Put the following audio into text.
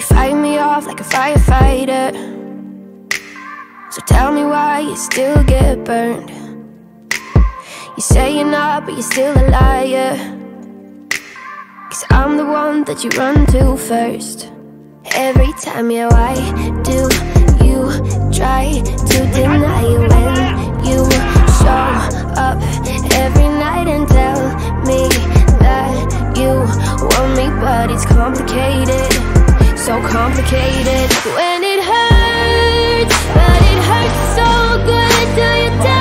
fight me off like a firefighter. So tell me why you still get burned. You say you're not, but you're still a liar. 'Cause I'm the one that you run to first. Every time, yeah, why do you try to deny it when you show up every night and tell me that you want me? But it's complicated, so complicated. When it hurts, but it hurts so good, do you tell